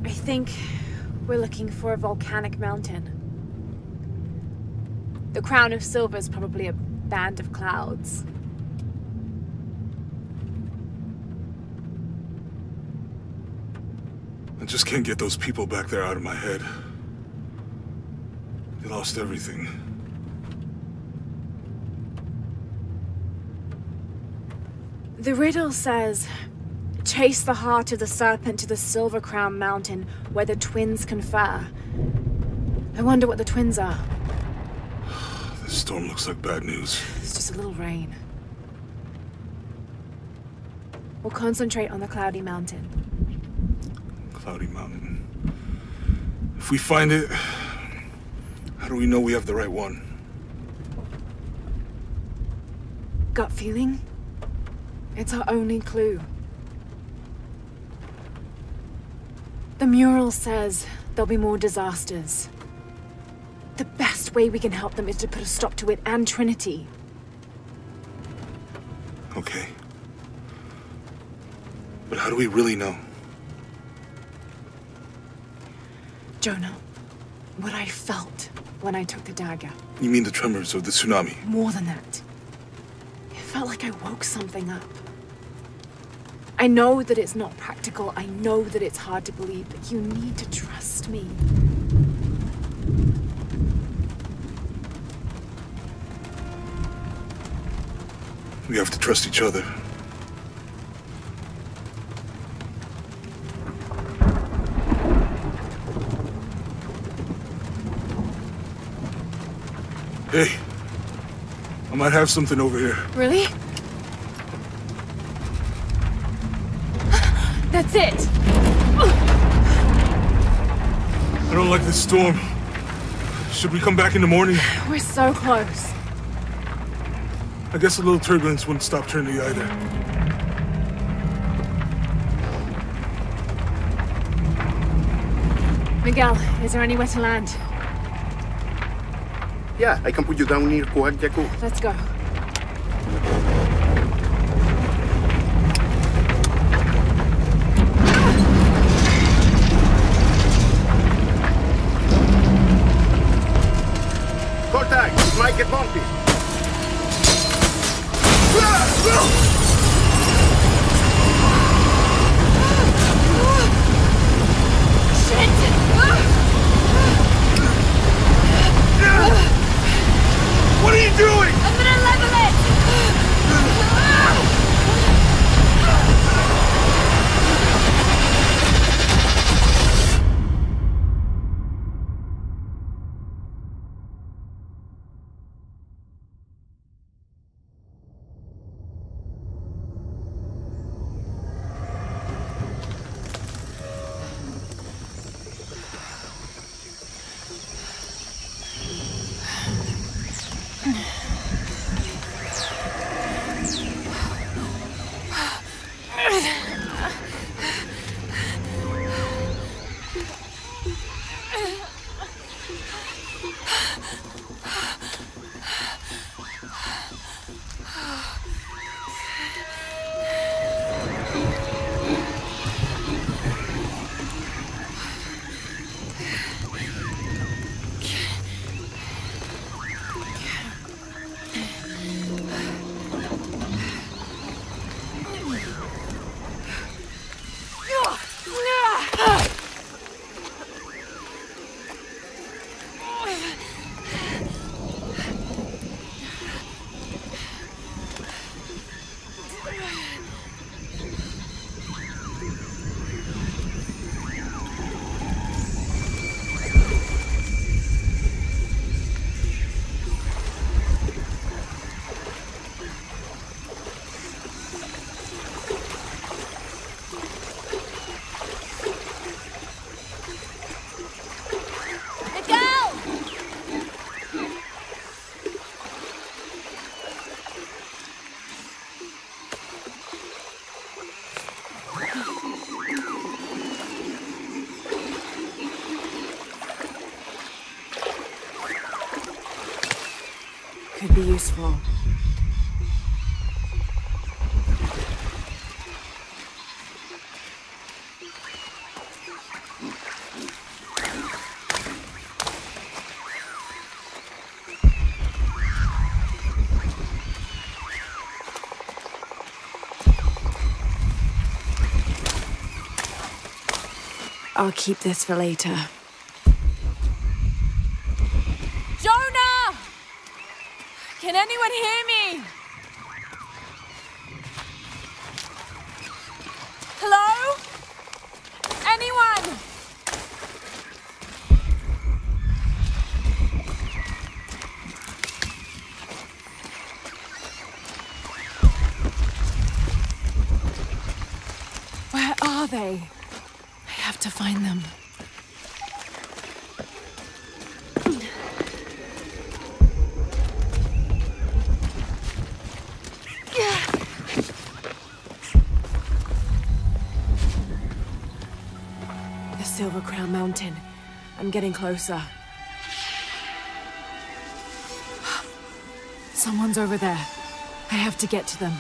I think we're looking for a volcanic mountain. The crown of silver is probably a band of clouds. I just can't get those people back there out of my head. They lost everything. The riddle says, chase the heart of the serpent to the Silver Crown Mountain where the twins confer. I wonder what the twins are. This storm looks like bad news. It's just a little rain. We'll concentrate on the Cloudy Mountain. Cloudy Mountain. If we find it, how do we know we have the right one? Gut feeling? It's our only clue. The mural says there'll be more disasters. The best way we can help them is to put a stop to it and Trinity. Okay. But how do we really know? Jonah, what I felt when I took the dagger. You mean the tremors of the tsunami? More than that. It felt like I woke something up. I know that it's not practical. I know that it's hard to believe, but you need to trust me. We have to trust each other. Hey, I might have something over here. Really? That's it! I don't like this storm. Should we come back in the morning? We're so close. I guess a little turbulence wouldn't stop Trinity either. Miguel, is there anywhere to land? Yeah, I can put you down near NicoHDgaming. Let's go. Contact! It might get bumpy. What are you doing? I'm gonna level it! Could be useful. I'll keep this for later. Jonah! Can anyone hear me? Hello? Anyone? Where are they? I have to find them. The Silver Crown Mountain. I'm getting closer. Someone's over there. I have to get to them.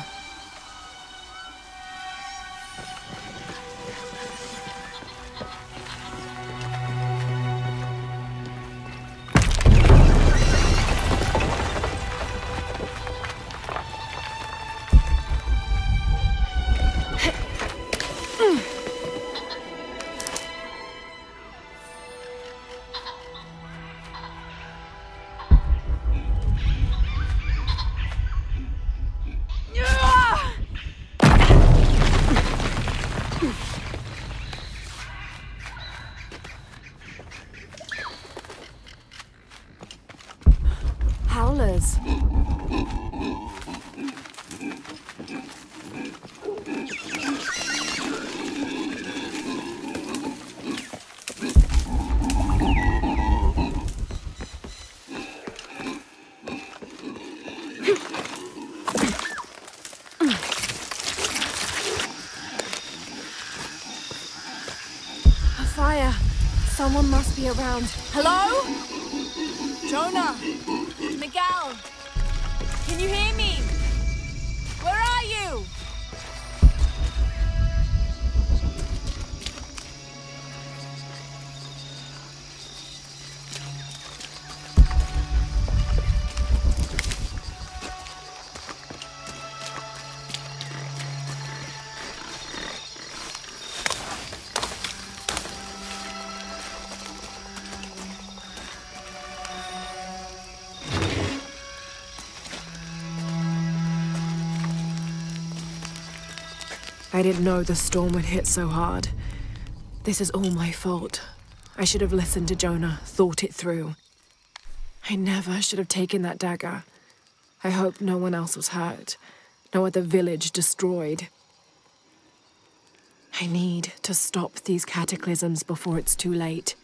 Howlers. A fire. Someone must be around. Hello? Jonah? Miguel? Can you hear me? Where are you? I didn't know the storm would hit so hard. This is all my fault. I should have listened to Jonah, thought it through. I never should have taken that dagger. I hope no one else was hurt. No other village destroyed. I need to stop these cataclysms before it's too late.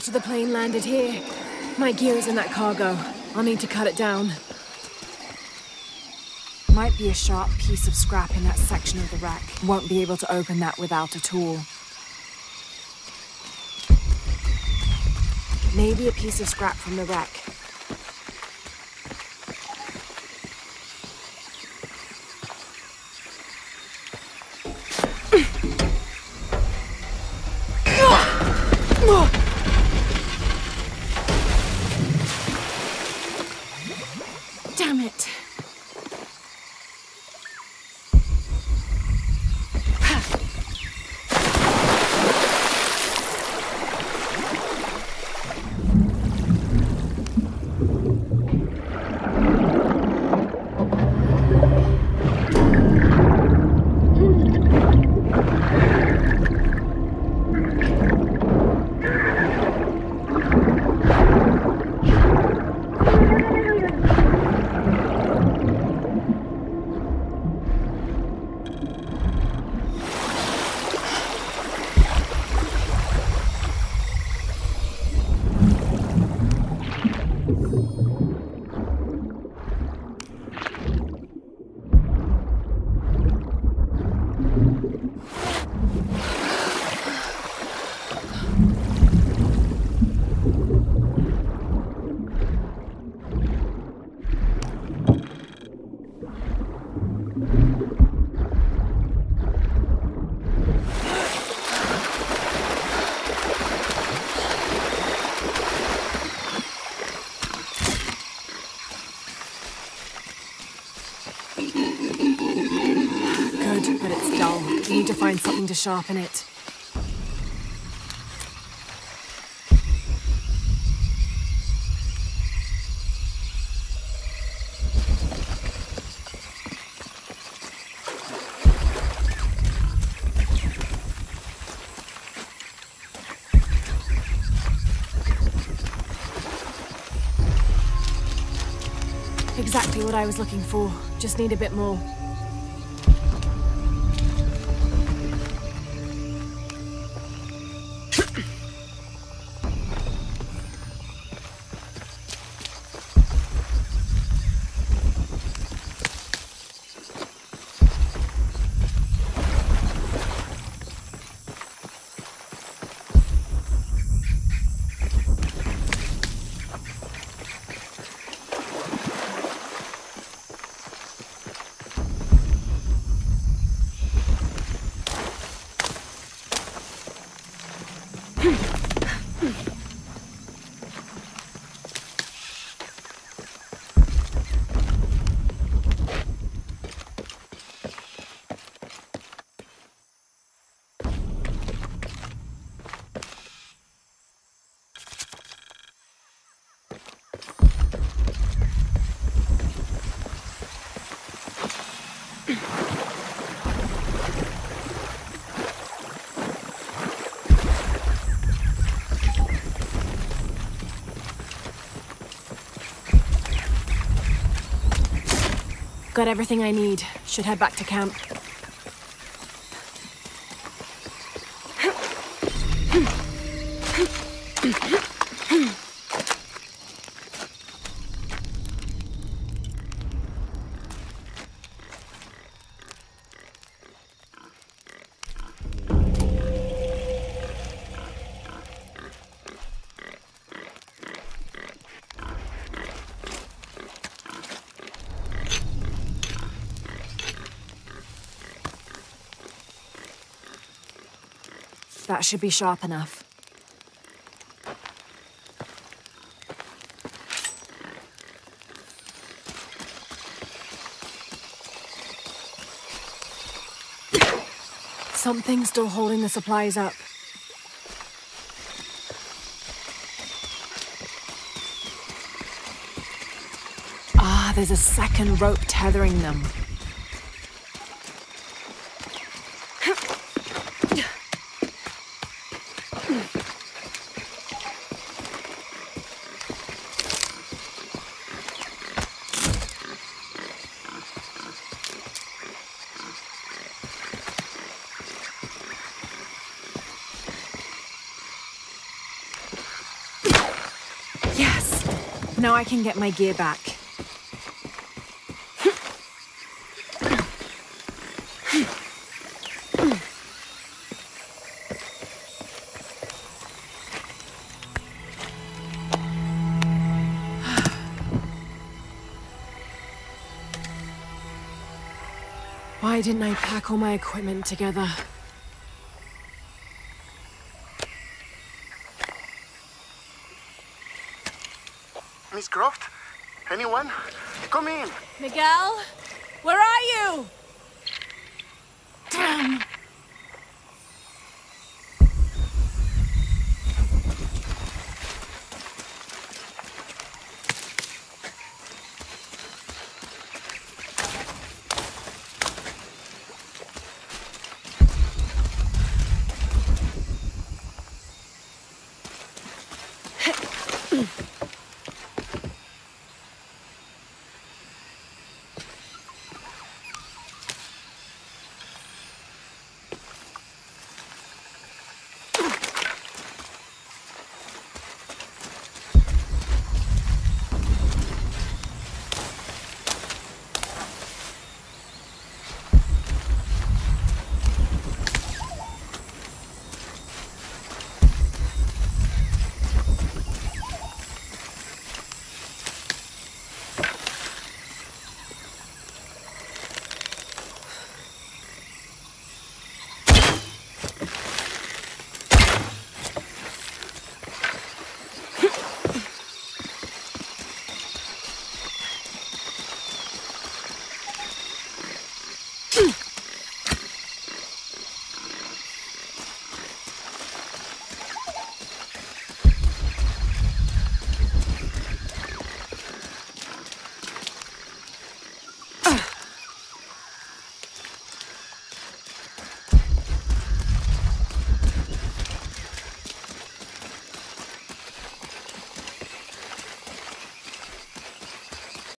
part of the plane landed here. My gear is in that cargo. I'll need to cut it down. Might be a sharp piece of scrap in that section of the wreck. Won't be able to open that without a tool. Maybe a piece of scrap from the wreck. Damn it. But it's dull. We need to find something to sharpen it. Exactly what I was looking for. Just need a bit more. Got everything I need. Should head back to camp. That should be sharp enough. Something's still holding the supplies up. Ah, there's a second rope tethering them. Now I can get my gear back. Why didn't I pack all my equipment together? Miss Croft? Anyone? Come in. Miguel? Where are you?